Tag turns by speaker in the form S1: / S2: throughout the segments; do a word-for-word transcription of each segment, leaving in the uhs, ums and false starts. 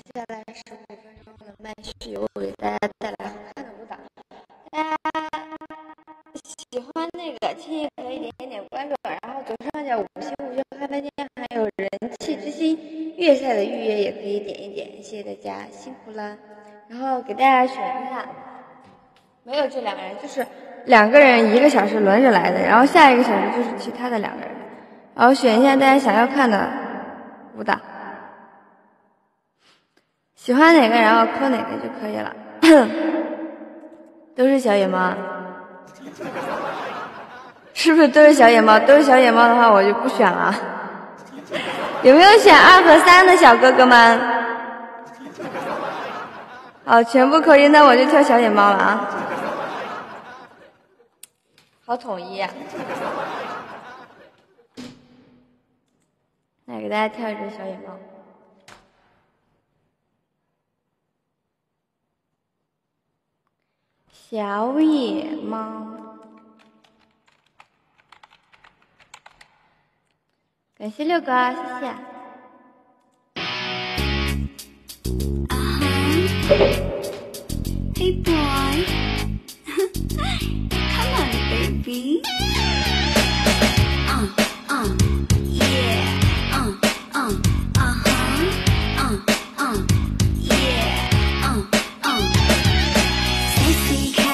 S1: 接下来十五分钟的慢叙，我给大家带来好看的舞蹈。大家喜欢那个轻易可以点一点关注，然后左上角五星无忧咖啡店还有人气之星月赛的预约也可以点一点，谢谢大家辛苦了。然后给大家选一下，没有这两个人，就是两个人一个小时轮着来的，然后下一个小时就是其他的两个人，然后选一下大家想要看的舞蹈。喜欢哪个然后扣哪个就可以了。都是小野猫，是不是都是小野猫？都是小野猫的话我就不选了。有没有选二和三的小哥哥们？好，全部扣一，那我就跳小野猫了啊。好统一啊。来给大家跳一支小野猫。小野猫，感谢六哥，谢谢。
S2: Hey boy, come on, baby. Uh, uh, yeah. Uh, uh, uh huh. Uh, uh, yeah. Uh, uh. Sexy 开，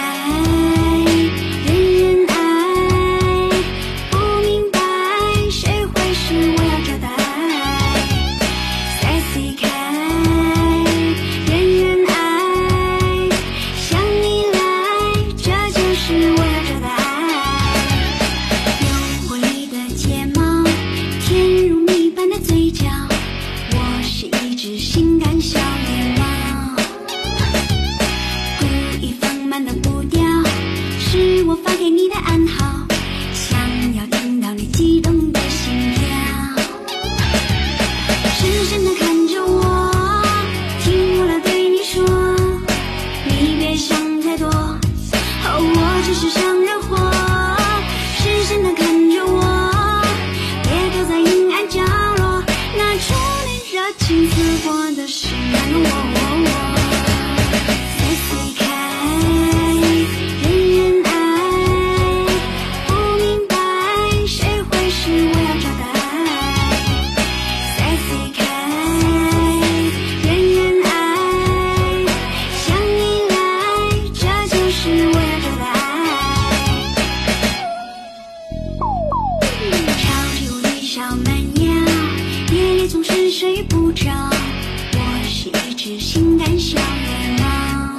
S2: 人人爱，不明白谁会是我要找的爱。Sexy 开，人人爱，向你来，这就是我要找的爱。诱惑你的睫毛，甜如蜜般的嘴角，我是一只性感小野猫。故意放慢的步调，是我发给你的暗号，想要听到你激动的心跳。深深地看着我，听我来对你说，你别想太多，哦，我只是想惹祸。深深地看着我，别躲在阴暗角落，那初恋热情刺破的是那个我。Sexy 开，人人爱，不明白谁会是我要找的爱。Sexy 开，人人爱，向你来，这就是我要找的爱。超级无敌小蛮腰，夜里总是睡不着，我是一只性感小野猫。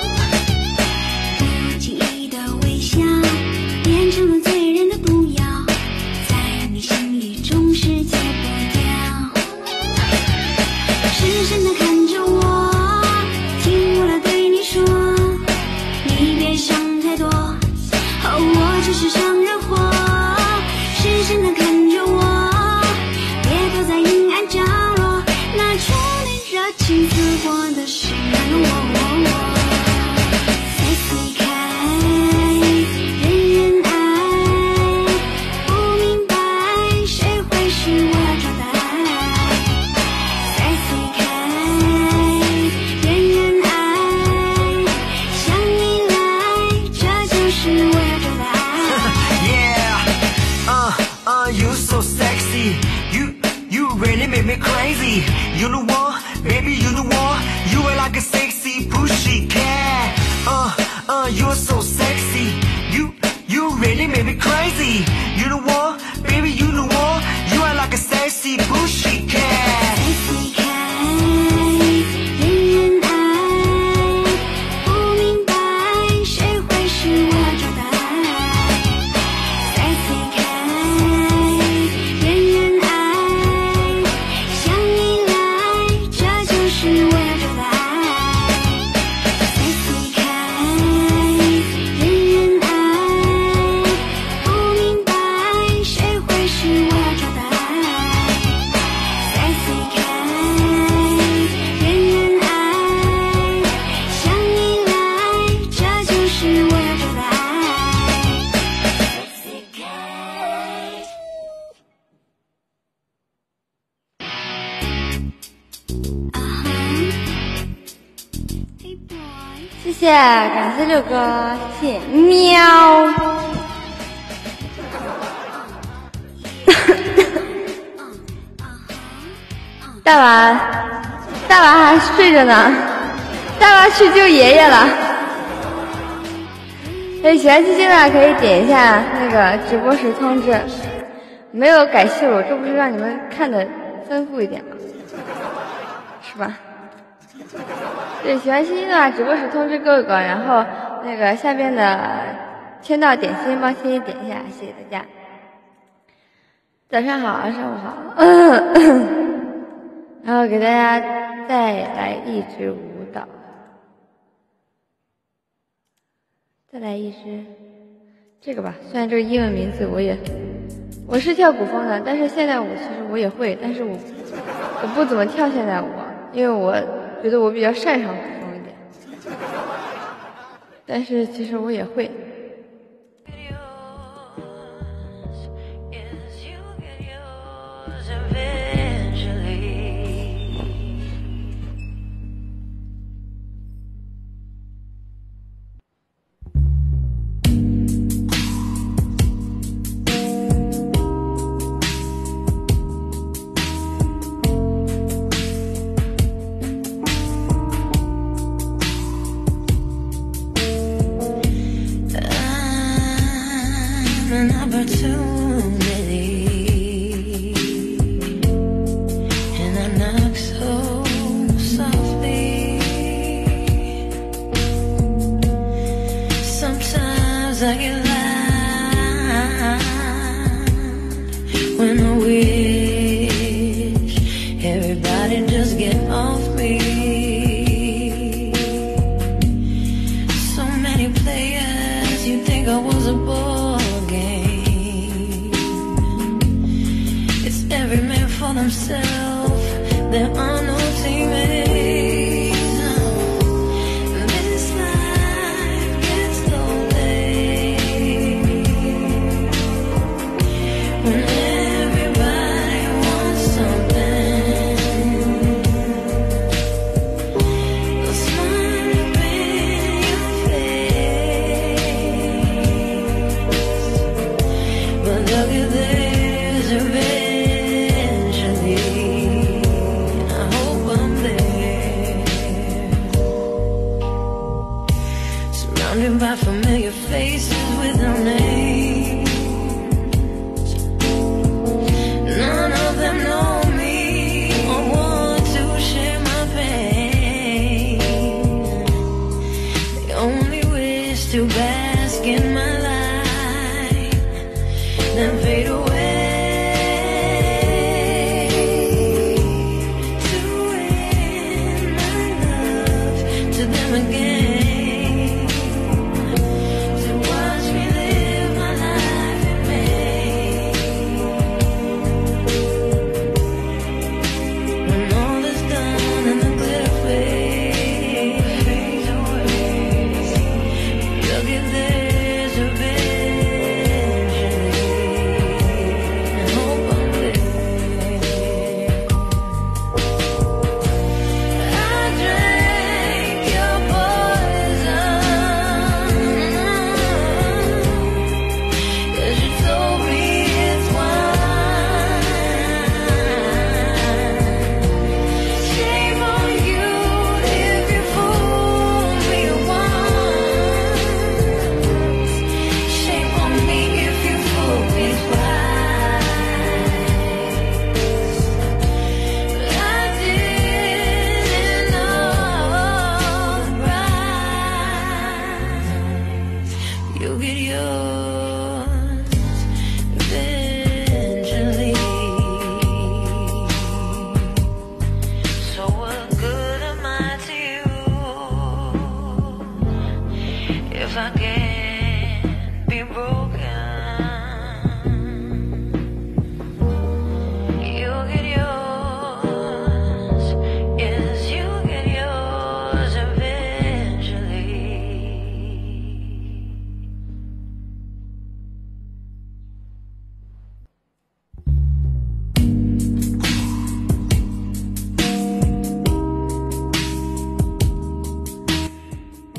S2: 不经意的微笑，变成了醉人的毒药，在你心里总是戒不掉。深深地看着我，听我来对你说，你别想太多，哦，我只是想惹祸。深深地看着我，别躲在阴暗角落，那初恋热情刺破的是那个我。Sexy 开，人人爱，不明白谁会是我要找的爱。Sexy 开，人人爱，向你来，这就是我要找的爱。
S3: Yeah, uh, uh, you so sexy. You, you really make me crazy. You know what, baby, you know what? You are like a sexy pussycat. Uh, uh, you're so sexy. You, you really make me crazy. You know what, baby, you know what? You are like a sexy pussycat.
S2: Sexy 开，人人爱，不明白谁会是我要找的爱。Sexy 开，人人爱，向你来，这就是我要找的爱。Sexy 开，人人爱，不明白谁会是我要找的爱。
S1: 谢谢，感谢六哥，谢谢喵。大娃，大娃还睡着呢，大娃去救爷爷了。哎，喜欢七七的可以点一下那个直播时通知。没有改戏路，这不是让你们看的丰富一点吗？是吧？对，喜欢七七的话，直播时通知哥哥，然后那个下边的签到点心帮七七点一下，谢谢大家。早上好，上午好。然后给大家再来一支舞蹈，再来一支这个吧。虽然这个英文名字我也，我是跳古风的，但是现代舞其实我也会，但是我我不怎么跳现代舞，因为我觉得我比较擅长古风一点。但是其实我也会。
S4: Eventually, I hope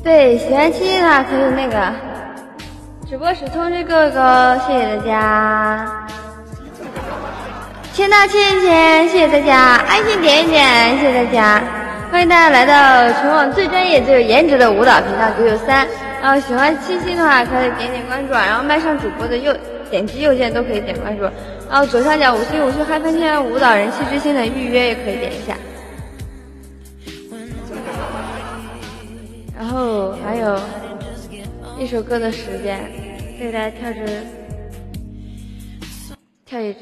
S1: 对，喜欢七七的话可以那个直播时通知哥哥，谢谢大家。签到签一签，谢谢大家，爱心点一点，谢谢大家。欢迎大家来到全网最专业、最有颜值的舞蹈频道九九三。然后喜欢七七的话，可以点点关注，然后麦上主播的右点击右键都可以点关注。然后左上角五星五星嗨翻天舞蹈人气之星的预约也可以点一下。然后还有一首歌的时间，给大家跳支跳一支。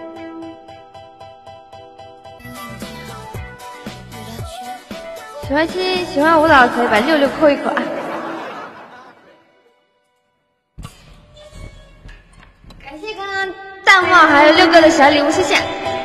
S1: 喜欢七喜欢舞蹈可以把六六扣一扣啊！感谢刚刚蛋帽还有六哥的小礼物，谢谢。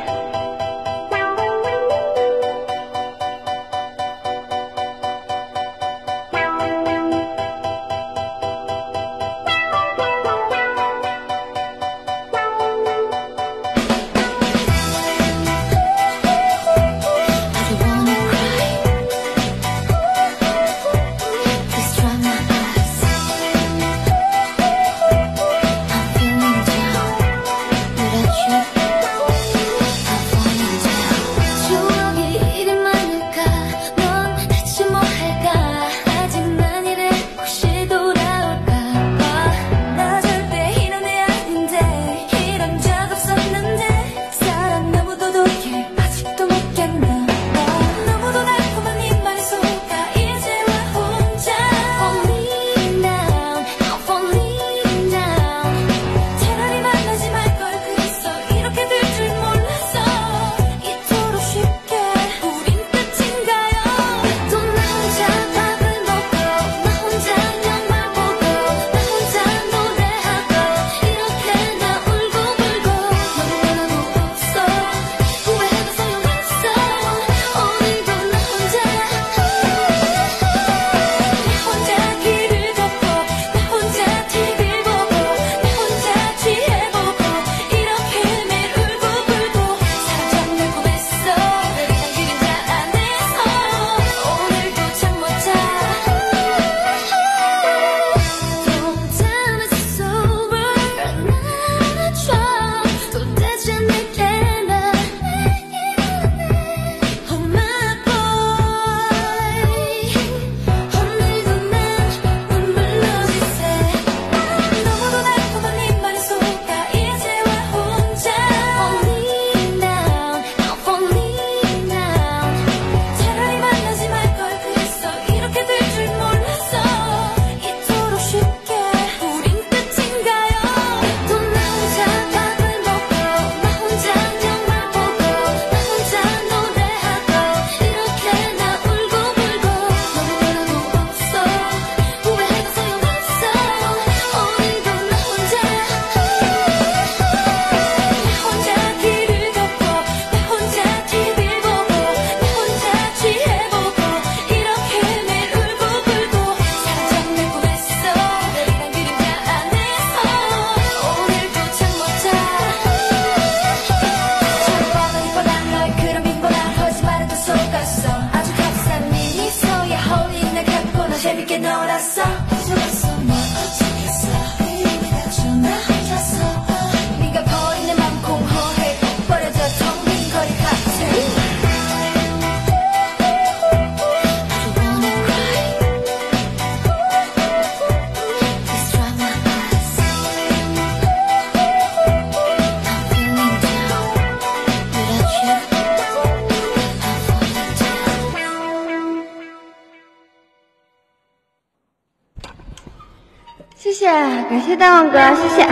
S1: 谢谢，感谢大王哥，谢谢。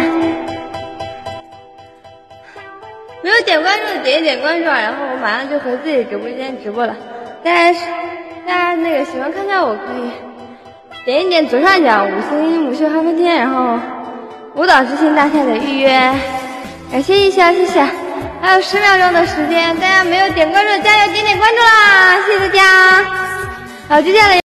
S1: 没有点关注的点一点关注，然后我马上就回自己直播间直播了。大家大家那个喜欢看跳舞可以点一点左上角五星五秀嗨翻天，然后舞蹈之星大赛的预约，感谢一笑，谢谢。还有十秒钟的时间，大家没有点关注的加油点点关注啦，谢谢大家。好，接下来。